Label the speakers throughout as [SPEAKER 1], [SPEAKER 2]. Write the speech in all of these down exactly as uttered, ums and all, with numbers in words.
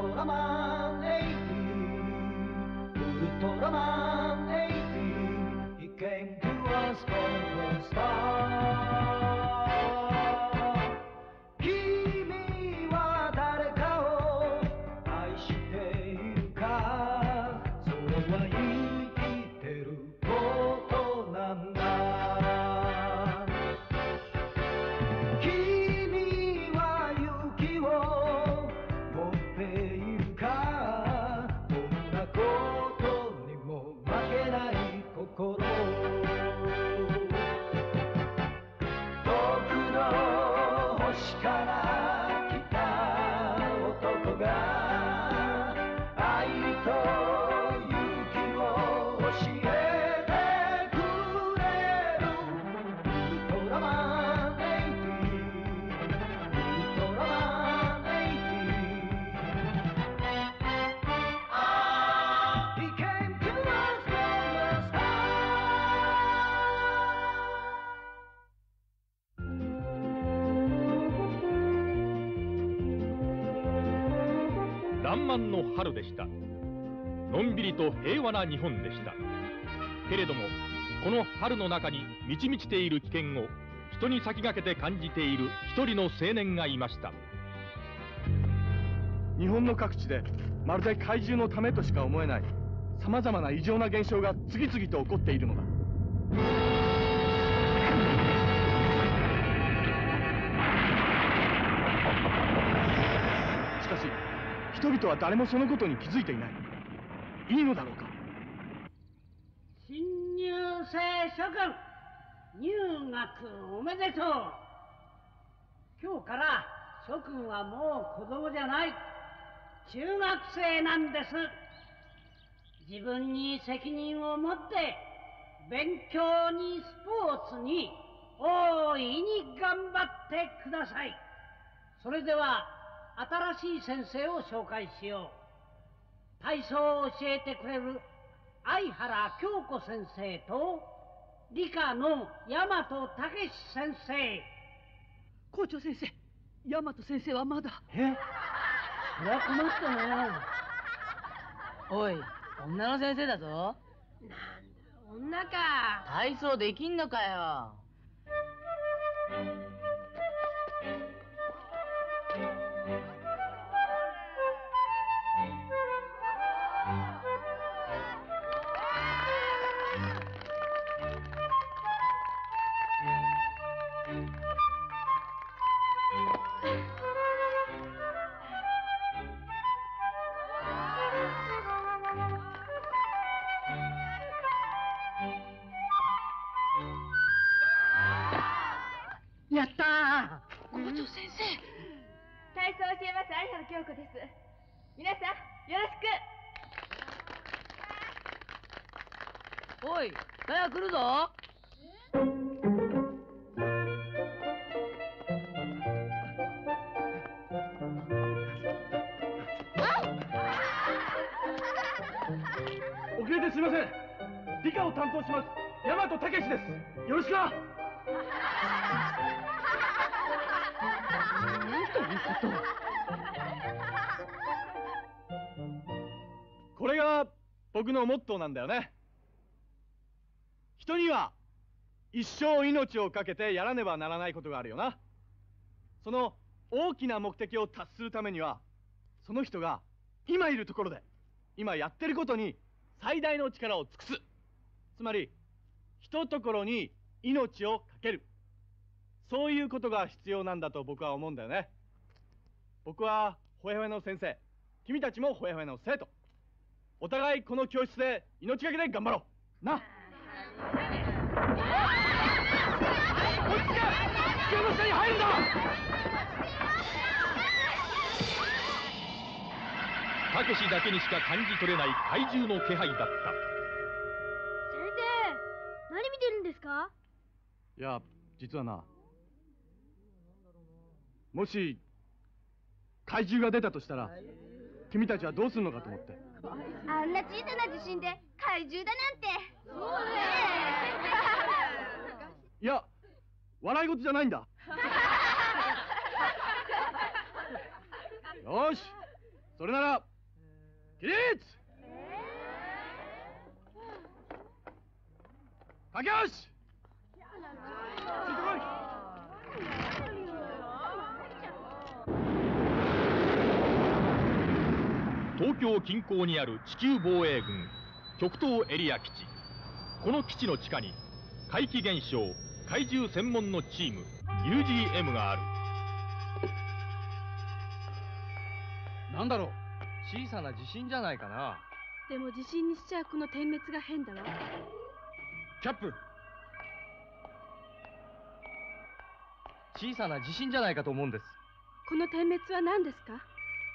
[SPEAKER 1] トラマンエイティウルトラマンエイティ He came to us from the start 君は誰かを愛しているかそれは生きてることなんだ君は勇気を持っているかどんなことにも負けない心遠くの星から来た男が愛と勇気を教えてくれるウルトラマンエイティウルトラマンエイティ He came to us from the start
[SPEAKER 2] 爛漫の春でした。のんびりと平和な日本でした。けれどもこの春の中に満ち満ちている危険を人に先駆けて感じている一人の青年がいました。
[SPEAKER 3] 日本の各地でまるで怪獣のためとしか思えないさまざまな異常な現象が次々と起こっているのだ。しかし人々は誰もそのことに気づいていない。いいのだろうか。
[SPEAKER 4] 新入生諸君、入学おめでとう。今日から諸君はもう子供じゃない、中学生なんです。自分に責任を持って勉強にスポーツに大いに頑張ってください。それでは新しい先生を紹介しよう。体操を教えてくれる相原京子先生と理科の大和武先生。
[SPEAKER 5] 校長先生、大和先生はまだ。
[SPEAKER 4] え、そりゃ困ったね。
[SPEAKER 6] おい、女の先生だぞ。
[SPEAKER 7] なんだ女か。
[SPEAKER 6] 体操できんのかよ。
[SPEAKER 4] やったー。
[SPEAKER 5] 校長先生。
[SPEAKER 7] 体操を教えます相原京子です。皆さんよろしく。
[SPEAKER 6] おい、ガヤ来るぞ。
[SPEAKER 3] 遅れてすみません。理科を担当します大和武です。よろしくな。
[SPEAKER 5] なんということ。
[SPEAKER 3] これが僕のモットーなんだよね。人には一生命をかけてやらねばならないことがあるよな。その大きな目的を達するためにはその人が今いるところで今やってることに最大の力を尽くす。つまりひとところに命をかける、そういうことが必要なんだと僕は思うんだよね。僕はほやほやの先生、君たちもほやほやの生徒、お互いこの教室で命がけで頑張ろうな。こっちが机の下に入るんだ。
[SPEAKER 2] たけしだけにしか感じ取れない怪獣の気配だった。
[SPEAKER 8] 先生、何見てるんですか？
[SPEAKER 3] いや、実はな、もし怪獣が出たとしたら君たちはどうするのかと思って。
[SPEAKER 8] あんな小さな地震で怪獣だなんて。そうね。
[SPEAKER 3] いや、笑い事じゃないんだ。よし、 それなら起立、駆け足、ついてこい。
[SPEAKER 2] 東京近郊にある地球防衛軍極東エリア基地。この基地の地下に怪奇現象怪獣専門のチーム ユージーエム がある。
[SPEAKER 3] なんだろう。
[SPEAKER 9] 小さな地震じゃないかな。
[SPEAKER 10] でも地震にしちゃこの点滅が変だわ。
[SPEAKER 3] キャップ、
[SPEAKER 9] 小さな地震じゃないかと思うんです。
[SPEAKER 10] この点滅は何ですか？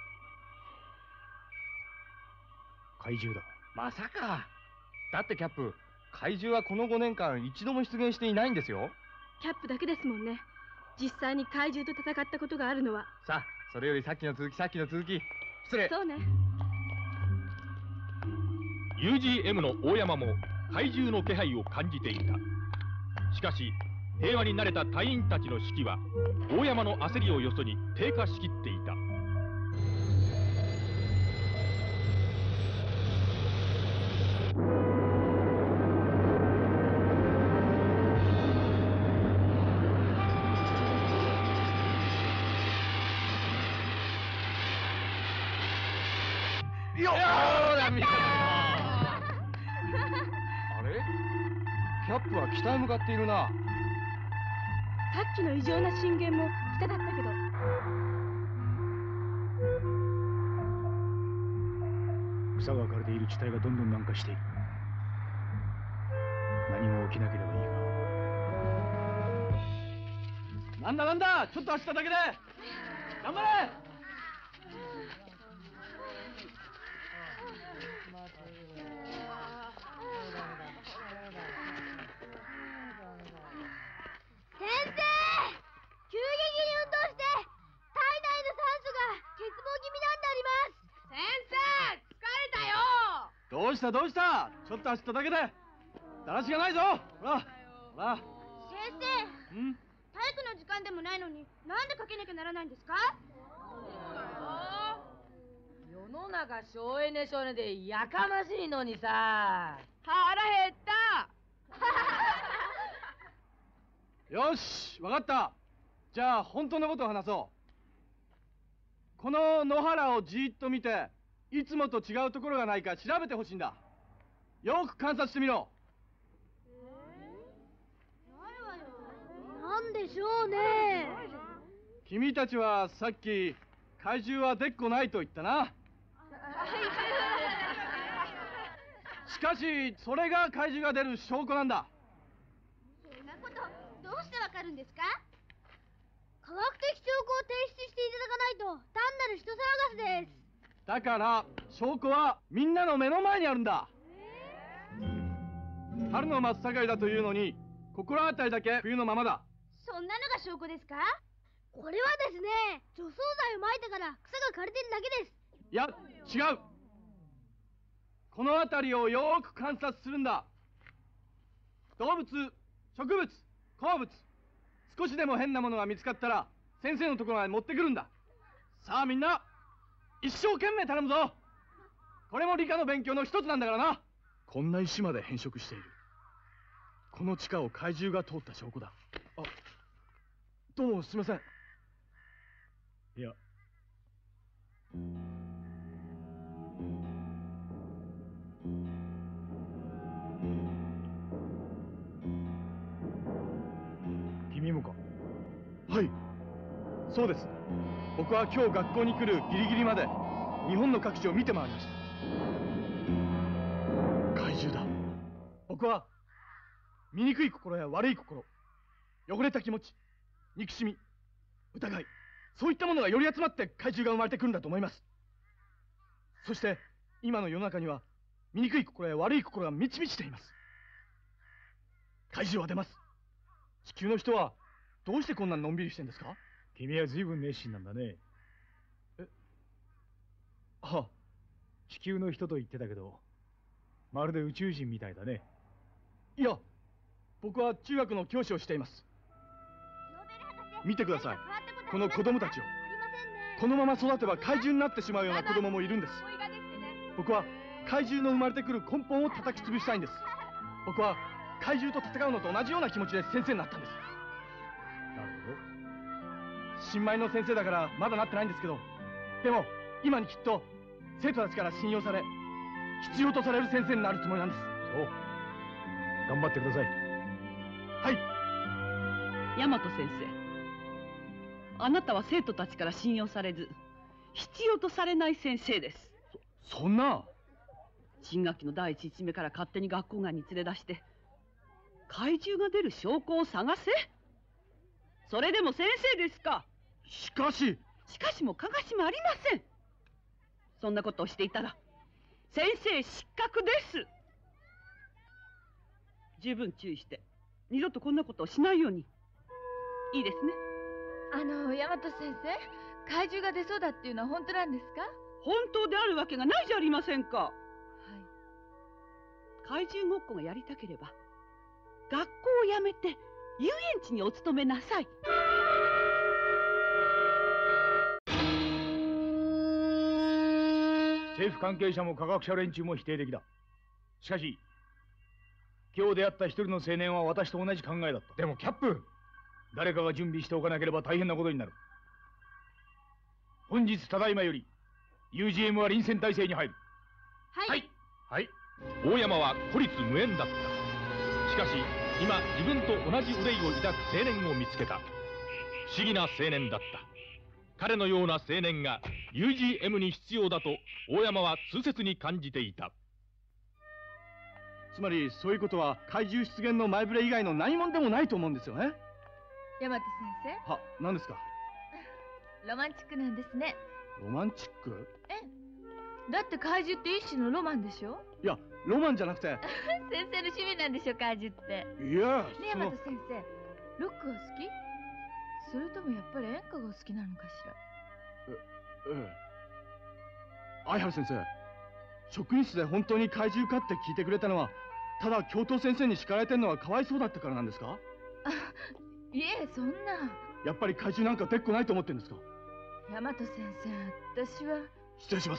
[SPEAKER 3] 怪獣だ。
[SPEAKER 9] まさか。だってキャップ、怪獣はこのごねんかん一度も出現していないんですよ。
[SPEAKER 10] キャップだけですもんね。実際に怪獣と戦ったことがあるのは。
[SPEAKER 9] さあ、それよりさっきの続きさっきの続き。失礼。
[SPEAKER 10] そうね。
[SPEAKER 2] ユージーエム の大山も怪獣の気配を感じていた。しかし平和に慣れた隊員たちの士気は大山の焦りをよそに低下しきっていた。
[SPEAKER 9] よっ、ほら見た。あれ、キャップは北へ向かっているな。
[SPEAKER 10] さっきの異常な震源も北だったけど。
[SPEAKER 3] 草が枯れている地帯がどんどん南下している。何も起きなければいいが。なんだなんだ、ちょっと走っただけで頑張れ。
[SPEAKER 8] 先生、急激に運動して体内の酸素が欠乏気味なんであります。
[SPEAKER 7] 先生、疲れたよ。
[SPEAKER 3] どうしたどうした、ちょっと走っただけでだらしがないぞ。ほらほら。
[SPEAKER 8] 先生、
[SPEAKER 3] ん
[SPEAKER 8] 体育の時間でもないのになんでかけなきゃならないんですか？
[SPEAKER 6] 世の中省エネ省エネでやかましいのにさ。
[SPEAKER 7] 腹減った。
[SPEAKER 3] よし、わかった。じゃあ本当のことを話そう。この野原をじーっと見ていつもと違うところがないか調べてほしいんだ。よく観察してみろ。
[SPEAKER 8] なんでしょうね。
[SPEAKER 3] 君たちはさっき怪獣はでっこないと言ったな。しかしそれが怪獣が出る証拠なんだ。
[SPEAKER 8] そんなことどうしてわかるんですか？科学的証拠を提出していただかないと単なる人騒がせです。
[SPEAKER 3] だから証拠はみんなの目の前にあるんだ。春の真っ盛りだというのに心当たりだけ冬のままだ。
[SPEAKER 8] そんなのが証拠ですか？これはですね、除草剤を撒いたから草が枯れてるだけです。
[SPEAKER 3] いや違う。この辺りをよーく観察するんだ。動物、植物、鉱物、少しでも変なものが見つかったら先生のところまで持ってくるんだ。さあみんな一生懸命頼むぞ。これも理科の勉強の一つなんだからな。こんな石まで変色している。この地下を怪獣が通った証拠だ。あ、どうもすみません。いや君もか？はい、そうです。僕は今日学校に来るギリギリまで日本の各地を見て回りました。怪獣だ。僕は醜い心や悪い心、汚れた気持ち、憎しみ、疑い、そういったものがより集まって怪獣が生まれてくるんだと思います。そして今の世の中には醜い心や悪い心が満ち満ちています。怪獣は出ます。地球の人はどうしてこんなのんびりしてんですか？君は随分熱心なんだね。え、はあ、地球の人と言ってたけどまるで宇宙人みたいだね。いや、僕は中学の教師をしています。見てください、この子供たちを。 このまま育てば怪獣になってしまうような子供もいるんです。僕は怪獣の生まれてくる根本を叩き潰したいんです。僕は怪獣と戦うのと同じような気持ちで先生になったんです。
[SPEAKER 2] なるほど。
[SPEAKER 3] 新米の先生だからまだなってないんですけど、でも今にきっと生徒たちから信用され必要とされる先生になるつもりなんです。
[SPEAKER 2] そう、頑張ってください。
[SPEAKER 3] はい。
[SPEAKER 5] 大和先生、あなたは生徒たちから信用されず必要とされない先生です。
[SPEAKER 3] そ、そんな。
[SPEAKER 5] 新学期の第一日目から勝手に学校外に連れ出して怪獣が出る証拠を探せ。それでも先生ですか。
[SPEAKER 3] しかし
[SPEAKER 5] しかしもかがしもありません。そんなことをしていたら先生失格です。十分注意して二度とこんなことをしないように。いいですね。
[SPEAKER 7] あの大和先生、怪獣が出そうだっていうのは本当なんですか？
[SPEAKER 5] 本当であるわけがないじゃありませんか。
[SPEAKER 7] はい。
[SPEAKER 5] 怪獣ごっこがやりたければ学校を辞めて遊園地にお勤めなさい。
[SPEAKER 2] 政府関係者も科学者連中も否定的だ。しかし今日出会った一人の青年は私と同じ考えだった。でもキャップ、誰かが準備しておかなければ大変なことになる。本日ただいまより ユージーエム は臨戦態勢に入る。
[SPEAKER 8] はい、
[SPEAKER 2] はい、大山は孤立無縁だった。しかし今自分と同じ憂いを抱く青年を見つけた。不思議な青年だった。彼のような青年が ユージーエム に必要だと大山は痛切に感じていた。
[SPEAKER 3] つまりそういうことは怪獣出現の前触れ以外の何者でもないと思うんですよね。
[SPEAKER 7] 大和先生。
[SPEAKER 3] は、何ですか。
[SPEAKER 7] ロマンチックなんですね。
[SPEAKER 3] ロマンチック？
[SPEAKER 7] え、だって怪獣って一種のロマンでしょ。
[SPEAKER 3] いや、ロマンじゃなくて
[SPEAKER 7] 先生の趣味なんでしょ、怪獣って。
[SPEAKER 3] いや、
[SPEAKER 7] ねえ大和先生、ロックが好き？それともやっぱり演歌が好きなのかしら。
[SPEAKER 3] え、ええ。相原先生、職員室で本当に怪獣かって聞いてくれたのはただ教頭先生に叱られてるのはかわいそうだったからなんですか？
[SPEAKER 7] あ、いえ、そんな。
[SPEAKER 3] やっぱり怪獣なんかでっこないと思ってるんですか？
[SPEAKER 7] 大和先生、私は。
[SPEAKER 3] 失礼します。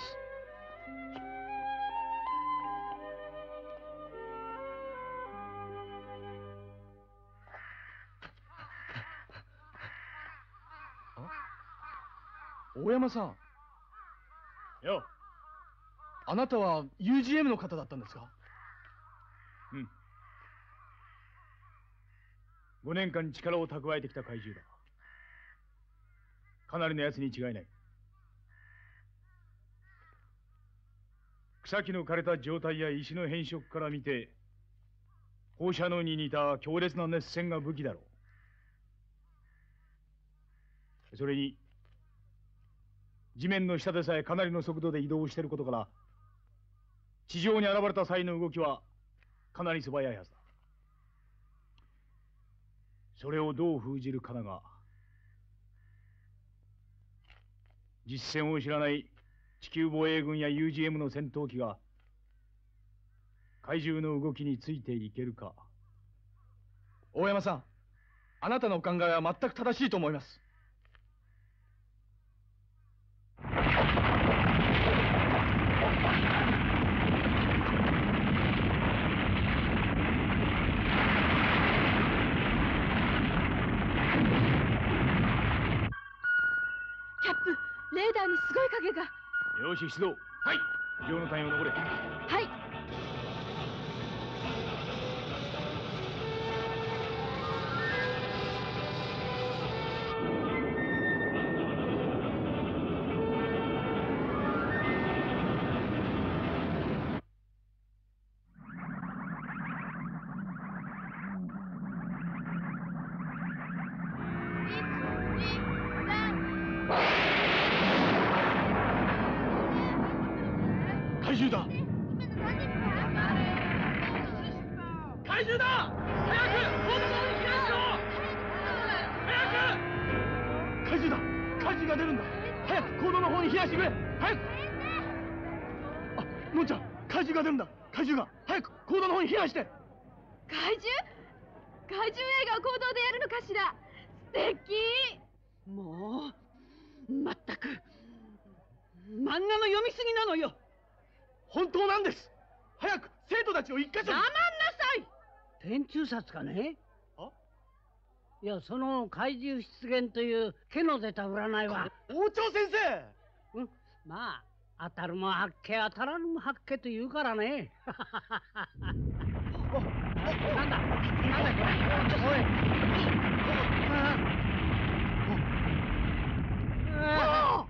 [SPEAKER 3] 大山さん。
[SPEAKER 2] よ。
[SPEAKER 3] あなたは ユージーエム の方だったんですか？
[SPEAKER 2] うん。ごねんかん力を蓄えてきた怪獣だ。かなりのやつに違いない。草木の枯れた状態や石の変色から見て放射能に似た強烈な熱線が武器だろう。それに地面の下でさえかなりの速度で移動していることから地上に現れた際の動きはかなり素早いはずだ。それをどう封じるかだが、実戦を知らない地球防衛軍や ユージーエム の戦闘機が怪獣の動きについていけるか。
[SPEAKER 3] 大山さん、あなたのお考えは全く正しいと思います。
[SPEAKER 10] キャップ、レーダーにすごい影が。
[SPEAKER 2] よし、出動。はい。非常の単位を残れ。
[SPEAKER 10] はい。
[SPEAKER 3] 怪獣だ。怪獣だ。早く行動を避難しろ。早く。怪獣だ。怪獣が出るんだ。早く行動の方に避難してくれ。早く。あ、のんちゃん、怪獣が出るんだ。怪獣が早く行動の方に避難して。
[SPEAKER 7] 怪獣？怪獣映画を行動でやるのかしら。素敵。
[SPEAKER 5] もうまったく漫画の読みすぎなのよ。
[SPEAKER 3] 本当なんです。早く生徒たちを一箇所に。
[SPEAKER 5] 黙んなさい。
[SPEAKER 4] 天中殺かね。
[SPEAKER 3] あ、
[SPEAKER 4] いや、その怪獣出現という毛の出た占いは。
[SPEAKER 3] 校長先生。
[SPEAKER 4] うん、まあ当たるも八卦当たらぬも八卦と言うからね。なんだなんだこれ。おい。ああ。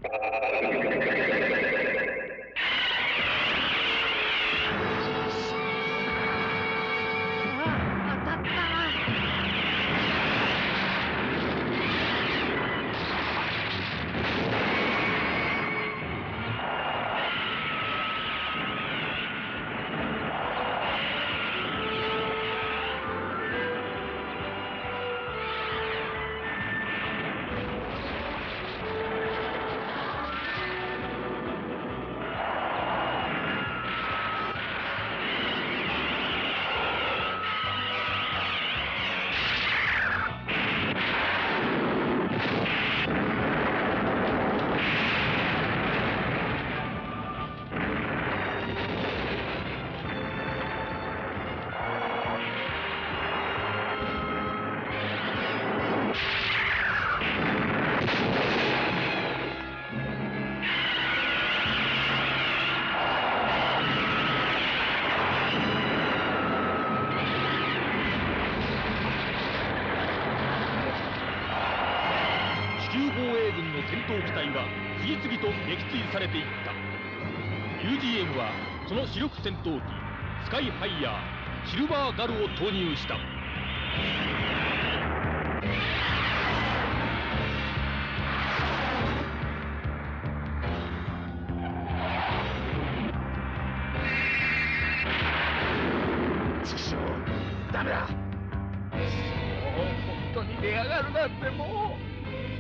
[SPEAKER 2] 戦闘機体は次々と撃墜されていった。 ユージーエム はその主力戦闘機スカイハイヤーシルバーガルを投入した。
[SPEAKER 1] ちくしょう、ダメだ。本当に出やがるなんてもう。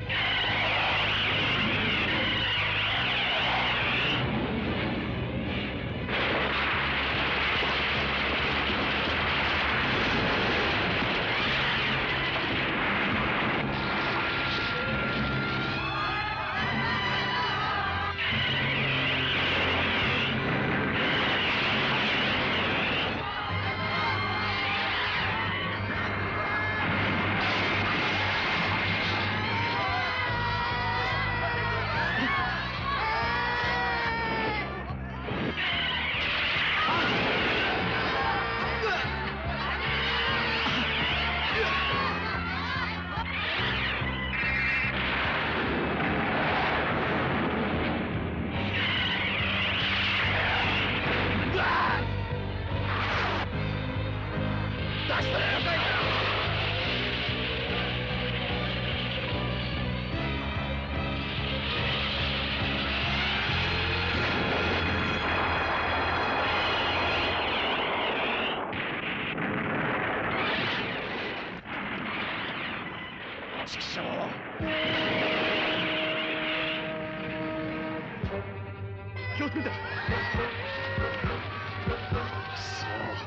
[SPEAKER 3] 気をつけて。くそ。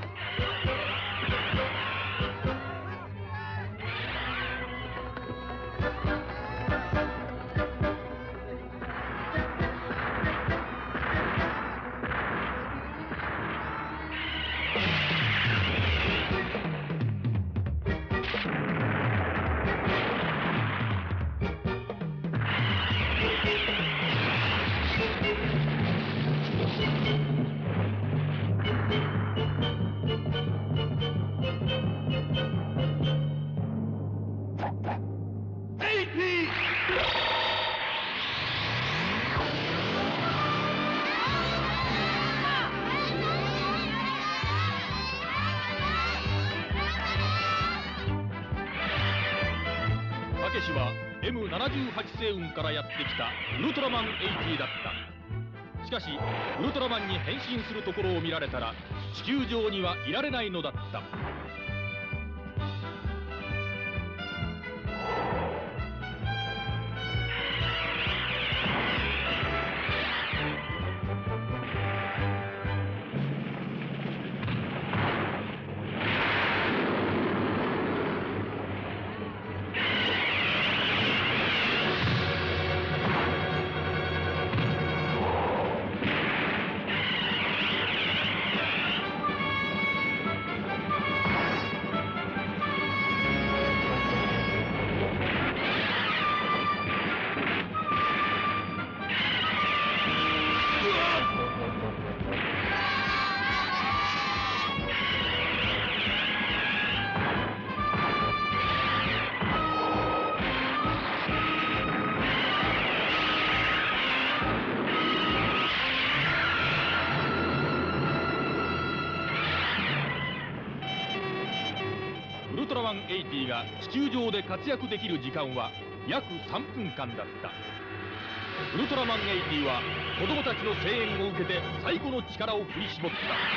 [SPEAKER 2] たけしは エムななじゅうはち 星雲からやってきたウルトラマンはちじゅうだった。しかしウルトラマンに変身するところを見られたら地球上にはいられないのだった。 マンはちじゅうが地球上で活躍できる時間は約さんぷんかんだった。ウルトラマンはちじゅうは子供たちの声援を受けて最後の力を振り絞った。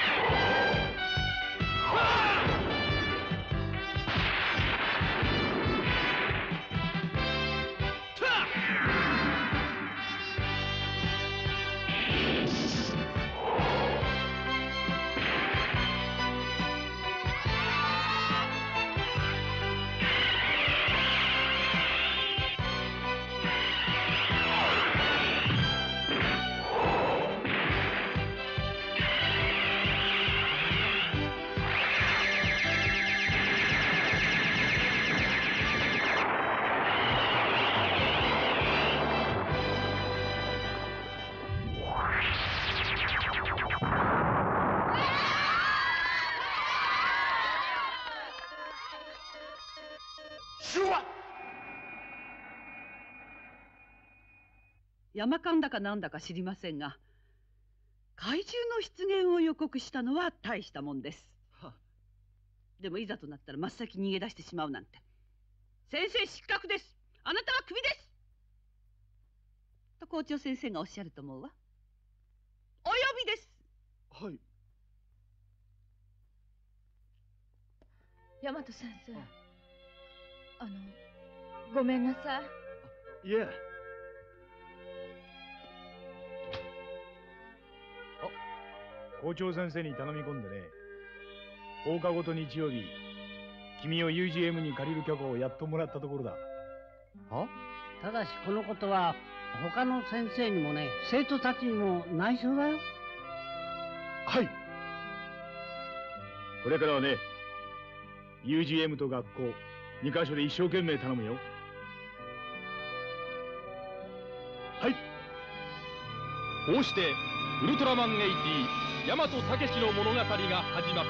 [SPEAKER 5] 山間だかなんだか知りませんが、怪獣の出現を予告したのは大したもんです。はあ、でもいざとなったら真っ先に逃げ出してしまうなんて。先生失格です。あなたはクビです。と校長先生がおっしゃると思うわ。お呼びです。
[SPEAKER 3] はい。
[SPEAKER 7] 大和先生、あのごめんなさい。
[SPEAKER 3] いえ。
[SPEAKER 11] 校長先生に頼み込んでね、放課後と日曜日君を ユージーエム に借りる許可をやっともらったところだ。
[SPEAKER 4] は？ただしこのことは他の先生にもね、生徒たちにも内緒だよ。
[SPEAKER 11] はい。これからはね、 ユージーエム と学校にカ所で一生懸命頼むよ。
[SPEAKER 2] はい。こうしてウルトラマンはちじゅう大和武の物語が始まった。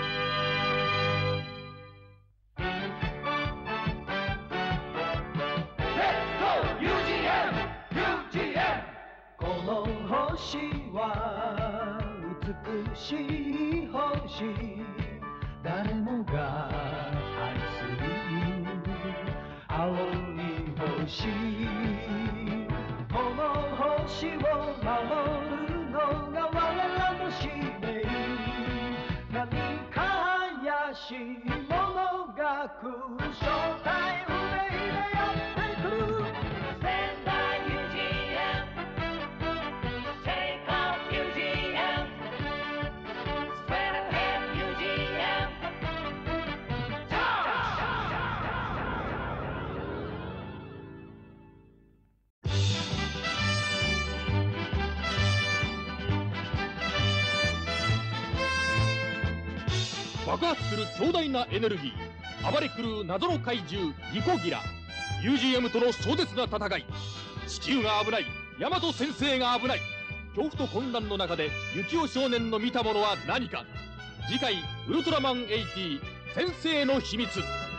[SPEAKER 1] この星は美しい星、誰もが愛する青い星。この星を守るのが我らの使命。何か怪しいものが来る、正体不明でやってくる。仙台 ユージーエム、Take off ユージーエム、Straight ahead ユージーエム。
[SPEAKER 2] 爆発する強大なエネルギー、暴れ狂う謎の怪獣ギコギラ。 ユージーエム との壮絶な戦い。地球が危ない、大和先生が危ない。恐怖と混乱の中で幸男少年の見たものは何か。次回ウルトラマンはちじゅう先生の秘密。